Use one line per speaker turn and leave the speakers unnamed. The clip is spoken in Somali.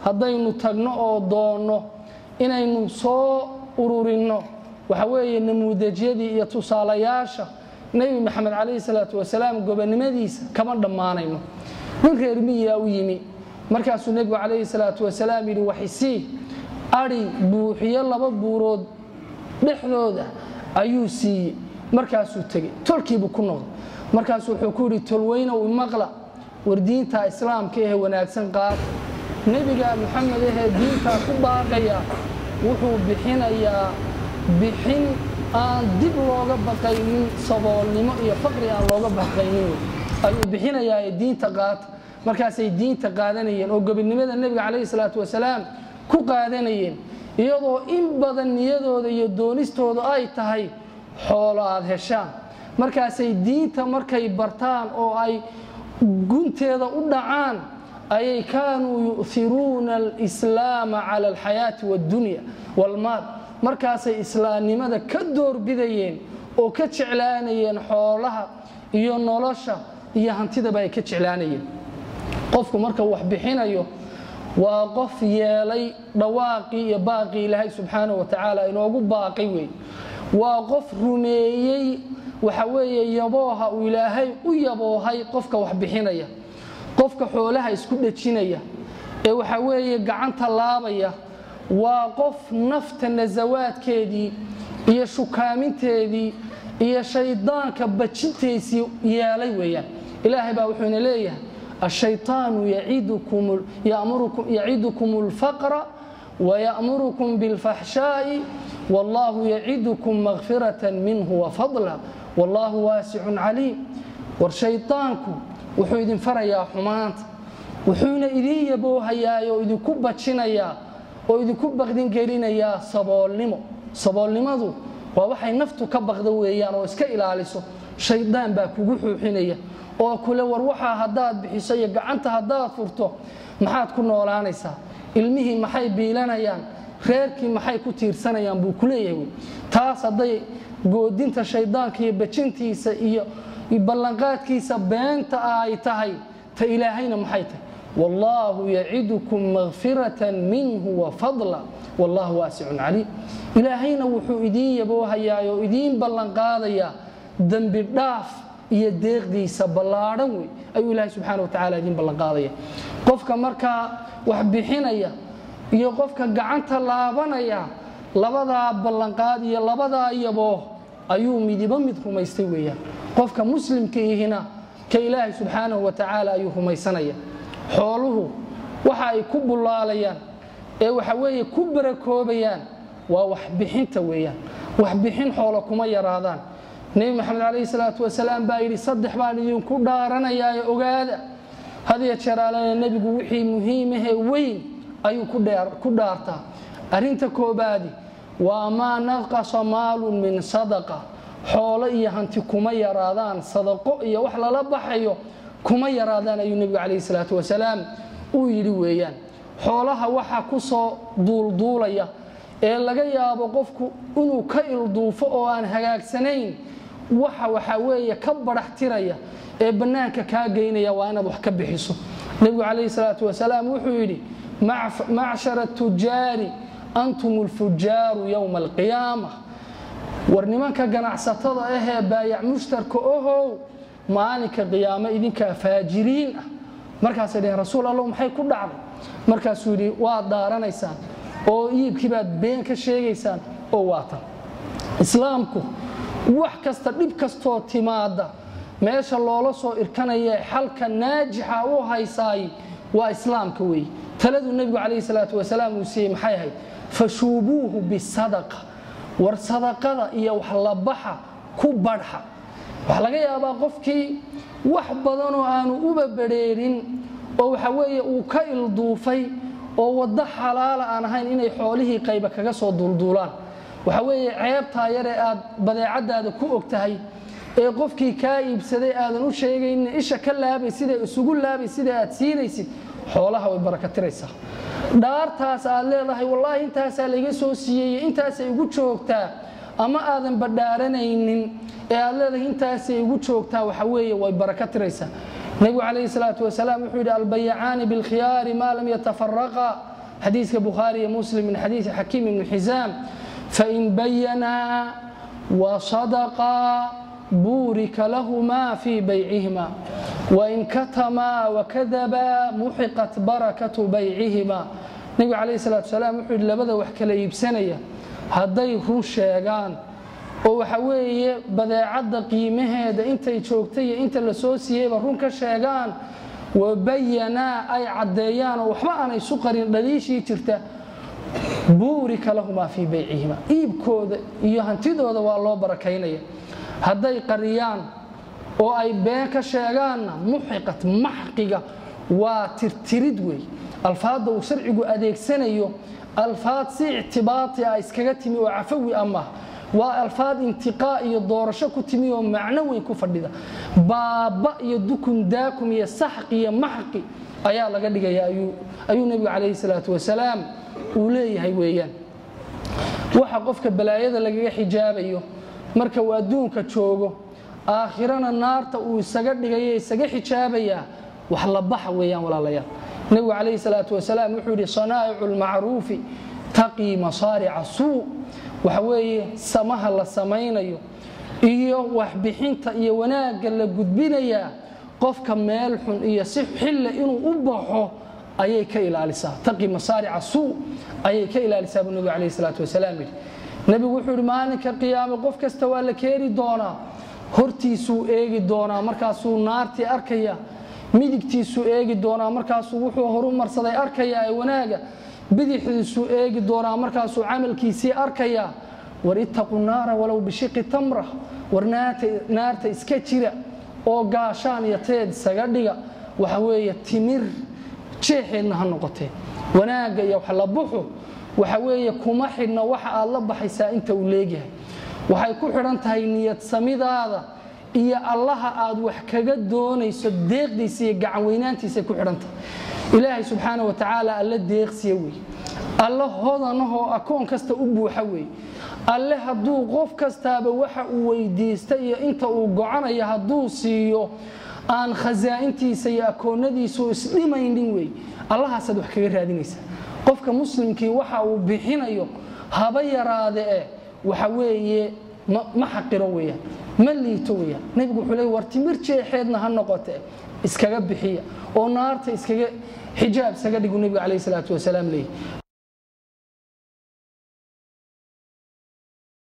haddaynu tagno oo doonno inaynu soo ururinno waxa weeye namuudajyadii iyo tusaalayaasha nebi maxamed calayhi salaatu wasalaam gobonimadiisa kama dhammaanayno nin reer miyaa u yimi markaasuu nebigu calayhi salaatu wasalaam yidhi waxisii ari buuxiyo 2 buurood dhexdooda ayuu siiyey markaasuu tegey tolkiibuu ku noqday markaasuu wuxuu ku yidhi tolweyne u maqla war diinta islaamka ee wanaagsan qaad nebiga maxamed ee diinta ku baaqaya wuxuu bixinayaa bixin aan dib looga baqaynin saboolnimo iyo faqri aan looga baqaynin ayuu bixinayaa diinta qaad markaasay diinta qaadanayeen oo gobonimada nebiga calayhi salaatu wasalaam ku qaadanayeen iyadoo in badan niyadooda iyo doonistooda ay tahay xoolo aad heshaan markaasay diinta markay bartaan oo ay gunteeda u dhacaan ayay kaanuu yu'thiruuna alislaama cala alxayaati waaddunya walmaal markaasay islaamnimada ka doorbidayeen oo ka jeclaanayeen xoolaha iyo nolosha iyo hantidaba ay ka jeclaanayeen qofku marka wax bixinayo waa qof yeelay dhawaaqii iyo baaqii ilaahay subxaanahu wa tacaala inoogu baaqay wey waa qof rumeeyey waxa weeye yabooha uu ilaahay u yaboohay qofka wax bixinaya qofka xoolaha isku dhajinaya ee waxa weeye gacanta laabaya waa qof nafta nazawaadkeedii iyo shukaaminteedii iyo shaydaanka bajintiisii yeelay weeyaan ilaahay baa wuxuu ina leeyahay الشيطان يعدكم الفقر ويأمركم بالفحشاء والله يعدكم مغفرة منه وفضلا والله واسع عليم والشيطانكم wuxuu idin farayaa xumaanta wuxuuna idin yaboohayaa oo idin ku bajinayaa oo idin ku baqdin gelinayaa saboolnimadu waa waxay naftu ka baqdo weeyaan oo iska ilaaliso shaydaan baa kugu xuuxinaya oo kule war waxa hadaad bixiso iyo gacanta hadaad furto maxaad ku noolaanaysaa ilmihii maxay biilanayaan reerkii maxay ku tiirsanayaan buu ku leeyahay taas haday goodinta shaydaanka iyo bajintiisa iyo ballanqaadkiisa beenta ay tahay ta ilaahayna maxay tahay wallahu ya'idukum maghfiratan minhu wa fadla wallahu wasi'un alim ilaahayna wuxuu idin yaboohayaa oo idin ballanqaadaya dambi dhaaf iyo deeqdiisa ballaaran way ayuu ilaahay subxaanahu wa tacaala idin ballanqaadaya qofka marka wax bixinaya iyo qofka gacanta laabanaya labadaa ballanqaad iyo labadaa yaboo ayuu midiba mid rumaystay weeyaan qofka muslimka ihina ka ilaahay subxaanahu wa tacaala ayuu rumaysanaya xooluhu waxa ay ku bulaalayaan ee waxa weeye ku barakoobayaan waa wax bixinta weeyaan wax bixin xoolo kuma yaraadaan nebi maxamed calayhi salaatu wasalaam baa yidhi 3 baan idinku dhaaranayaa ogaada hadiya jeeraalana nebigu wixii muhiim ah weyn ayuu ku dhaartaa arinta koobaadi waa ma naqasa maalun min sadaqa xoolo iyo hanti kuma yaraadaan sadaqo iyo wax lala baxayo kuma yaraadaan ayuu nebigu calayhi salaatu wasalaam uu yidhi weeyaan xoolaha waxa ku soo duulduulaya ee laga yaabo qofku inuu ka ilduufo oo aan hagaagsanayn waxa weeye ka baraxtiraya ee banaanka ka geynaya waa inaad wax ka bixiso nebigu calayhi salaatu wasalaam wuxuu yidhi macshara tujaari antumul fujaaru yawma alqiyaamah war nimanka ganacsatada ah ee baayac mushtarka ohow maalinka qiyaamo idinka faajiriin ah markaas ay rasuul Allah maxay ku dhacday markaas uu yiri waa daaranaysaan oo iibkii baad been ka sheegaysaan oo waata islaamku wax kasta dhib kasto timaada meesha loola soo irkanaya xalka naajixa oo haysaay waa islaamka weey taladu nabiga kaleey salaatu wasalaam uu siiyay maxay ahayd fashubuhu bisadaqa war sadaqada iyo wax la baxa ku badxa wax laga yaabaa qofkii wax badan oo aanu uba bareerin oo waxa weeye uu ka ilduufay oo wada xalaal aan ahayn inay xoolihii qayb kaga soo dulduulaan waxa weeye ceebta yar ee aad badeecadaada ku ogtahay ee qofkii ka iibsaday aadan u sheegayn isha ka laabay sida isugu laabay sida aad siinaysid xoolaha way barakatiraysaa dhaartaas aad leedahay wallahi intaas la iga soo siiyay intaas ay ugu joogtaa ama aadan badhaaranaynin ee aad leedahay intaas ay ugu joogtaa waxa weeye way barakatiraysaa nabi kaleey salaatu wasalaam wuxuu yiri albay'aani bil khiyar ma lam yatafarraqa حديث البخاري ومسلم من حديث حكيم بن حزام فإن بينا وصدقا بورك لهما في بيعهما وإن كتما وكذبا محقت بركة بيعهما. النبي عليه الصلاة والسلام يقول لبدا وحكلا يبسنيا هداي رون شيغان oo waxa weeye badeecada qiimaheeda intay joogtay inta la soo siiyay run ka sheegaan wabayana ay cadeeyaan waxba aanay isu qarin dhaliishii jirta buurika lahuma fi bay'ihima iibkooda iyo hantidooda waa loo barakaynaya haday qariyaan oo ay been ka sheegaan muhiqat mahqiga waa tirtirid way alfaada uu sharcigu adeegsanayo alfaad si i'tibaati ay iskaga timi oo cafawi ama والفاظ انتقاء يدورشو كتمي ومعنوي كفديدا بابا يدكم داكم يا سحق يا محقي ايا لغا دغيا ايو نبي عليه الصلاه والسلام وليهي ويان waxa qofka balaayada laga xijaabayo marka uu adduunka joogo aakhirana naarta uu isaga dhigay isaga xijaabaya wax la bax weeyaan walaalayaal nabi عليه الصلاه والسلام wuxuu yiri sanaa'i'ul ma'ruf taqi masari'a suu waxa weeye samaha la sameeynayo iyo wax bixinta iyo wanaaga la gudbinaya qofka meel xun iyo si xil inuu u baxo ayay ka ilaalisaa taqi masari'a suu ayay ka ilaalisaa nabi عليه الصلاه والسلام nabi wuxuu yiri maalinka qiyaamo qof kasta waa la keeri doonaa hortiisu eegi doonaa markaas uu naartii arkaya midigtiisu eegi doonaa markaas uu wuxuu horumarsaday arkaya ay wanaaga bidixdiisu eegi doonaa markaas uu amalkiisii arkaya warittaqu naara walaw bishiqi tamra warnaata iska jira oo gaashaan iyo teed isaga dhiga waxa weeye timir jeexeedna ha noqotee wanaaga iyo wax la buxo waxa weeye kuma xidna waxa aad la baxaysaa inta uu leeyahay waxay ku xiran tahay niyad samidaada iyo allaha aad wax kaga doonayso deeqdiisa iyo gacan weynaantiisa ku xiran tahay ilaahay subhanahu wa ta'ala alla deeqsiyo way alla hodanaho akoon kasta u buuxa way alle haduu qof kastaaba waxa uu weydiistay iyo inta uu go'anayo haduu siiyo aan khazaa'intiisa iyo akoonadiisu isdhimaynin way allahaas wax kaga raadinaysa qofka muslimkii waxa uu bixinayo haba yaraade waxa weeye ma xaqiro weeyaan ma liito weeyaan nabigu wuxuu leeyahay war timir jeexeedna ha noqote iskaga bixiya oo naarta iskaga حجاب سجدوا النبي عليه الصلاة والسلام ليه